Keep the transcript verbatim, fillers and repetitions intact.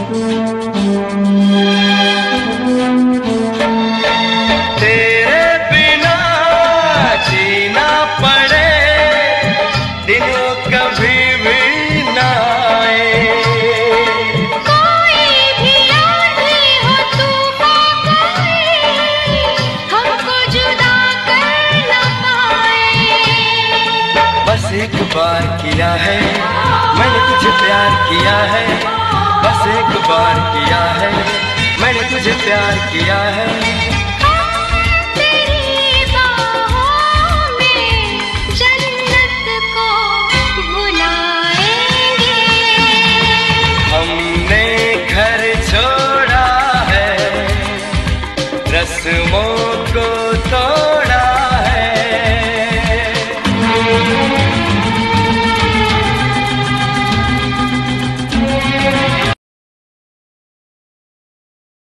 तेरे बिना जीना पड़े दिनों कभी भी ना आए। कोई भी आंधी हो तूफान कोई हमको जुदा कर ना पाए। बस एक बार किया है मैंने तुझे प्यार किया है, बस एक बार किया है मैंने तुझे प्यार किया है।